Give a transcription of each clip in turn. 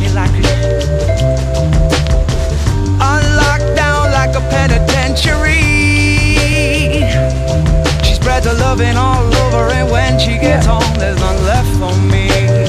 like on lockdown like a penitentiary. She spreads her loving all over, and when she gets home, there's none left for me.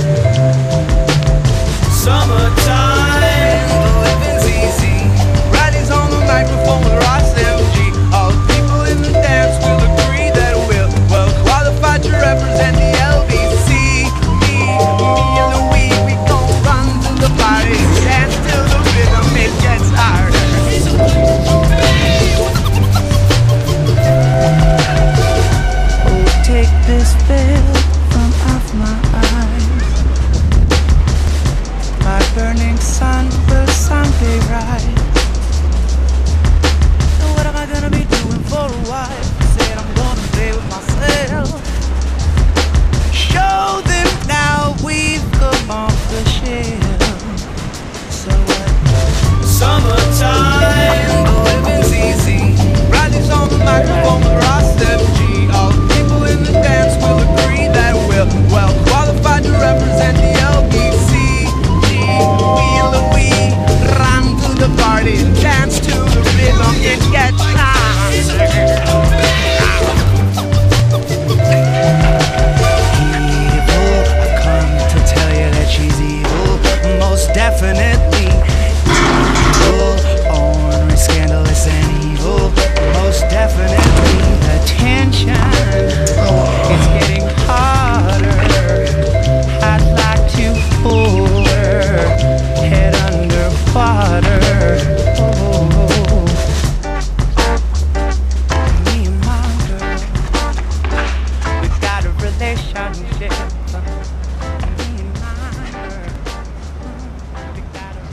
Summertime, the living's easy. Riley's on the microphone with Ross MG. All the people in the dance will agree that we're well qualified to represent the LBC. Me and Louis, we gon' run to the party, dance till the rhythm it gets harder. Oh, take this veil from off my eyes. My burning sun will someday rise. So what am I gonna be doing for a while? Said I'm gonna play with myself. Show them now we've come off the shelf. So what? Summertime, the living's easy. Riley's on the microphone with Ross MG. All the people in the dance will agree that we're well qualified to represent the LBC. Me and Louis ran to the party and danced to the rhythm. It gets evil. I've come to tell you that she's evil. Most definitely evil. Ornery, scandalous, and evil. Most definitely the tension is getting harder. I'd like to hold her head underwater. Oh, me and my girl, we got a relationship. Me and my girl, we got a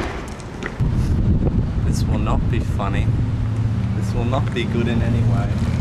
relationship. This will not be funny. This will not be good in any way.